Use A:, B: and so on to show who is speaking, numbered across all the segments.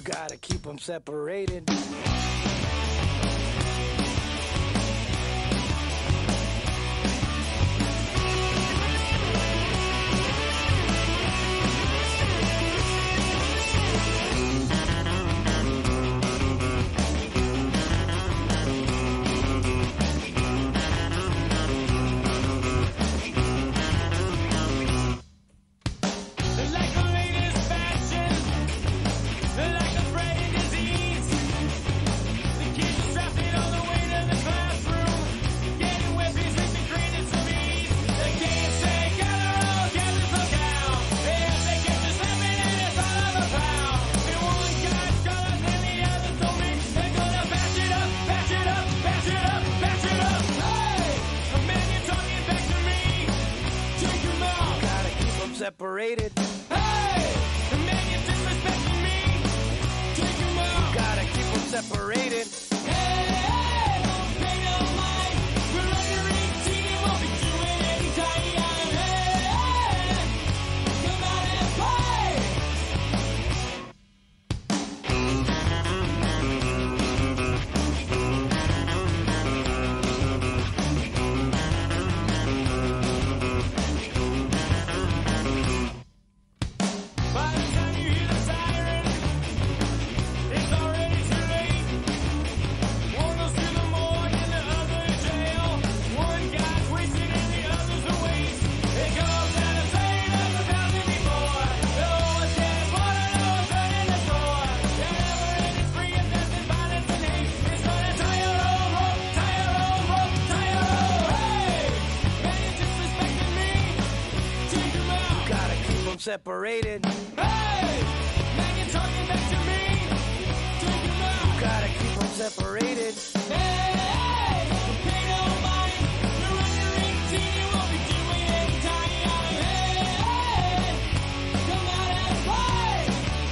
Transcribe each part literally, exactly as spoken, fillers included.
A: Gotta keep them separated. Separated.
B: Hey! The man you're disrespecting me. Take him out.
A: Gotta keep them separated.
B: Hey, hey, don't pay no mind. We're under eighteen and won't be doing any time. Hey, hey, come out and play. By the time you hear the siren, it's already too late. One goes to the morgue and the other to jail. One guy's wasted and the other's a waste. It goes out of sight of a thousand before. No one's getting water, no one's running the store. The never-ending spree of death and violence and hate. It's gonna tie your own rope, tie your own rope, tie your own. Hey, man, you're disrespecting me. Take him out.
A: Gotta keep them separated.
B: Hey, man, you're talking back to me. Take him out.
A: Gotta keep them separated.
B: Hey, hey, don't pay no mind. You're under eighteen, you won't be doing any time. Hey, hey, come out and play.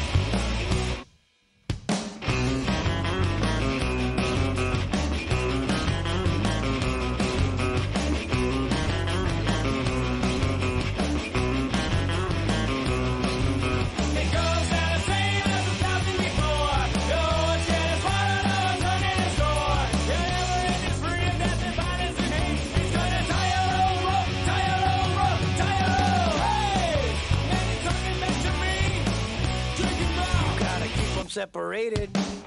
B: It goes out of same as a thousand before. No one's getting water, no one's running the store. The never-ending spree of death and violence and hate. It's gonna tie your own rope, tie your own rope, tie your own. Hey, man, you're talking back to me. Take him out.
A: Gotta keep them separated.